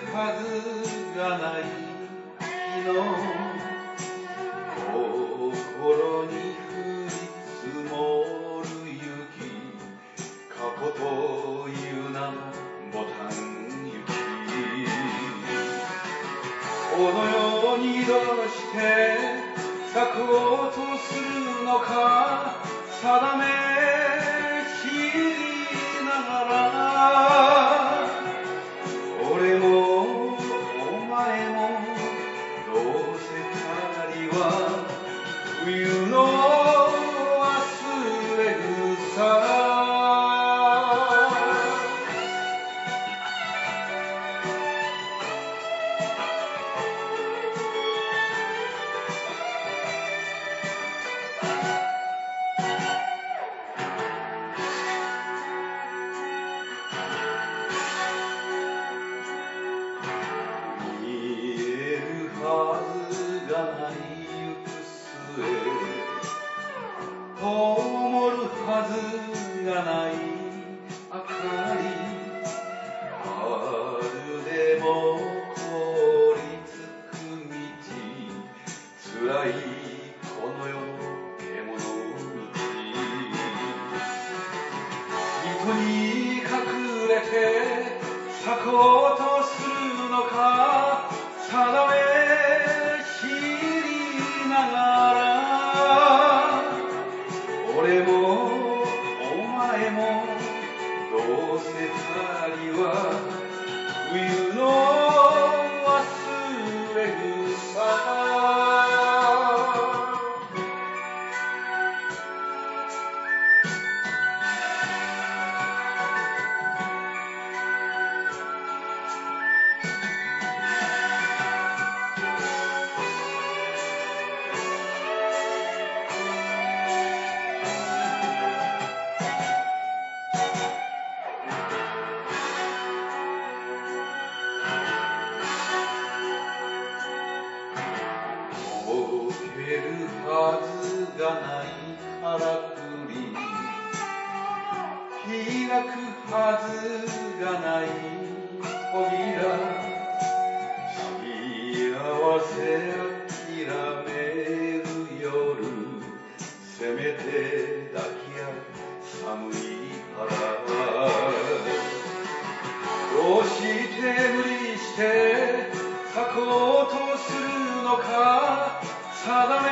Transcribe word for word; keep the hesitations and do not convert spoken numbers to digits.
はずがない日の心に降り積もる雪、過去という名のボタン雪、この世にどうして咲こうとするのか定め知りながら、俺もお前もどうせ二人は冬の忘れ草。はずがない行く末、灯るはずがない明かり、春でも凍りつく道、辛いこの世の獣道、人に隠れて咲こうとするのか定め知りながら、俺もお前もどうせ二人は冬の忘れ草。溶けるはずがないからくり、開くはずがない扉、幸せ諦める夜、せめて抱き合う寒い腹、どうして無理して咲こうとするのか定め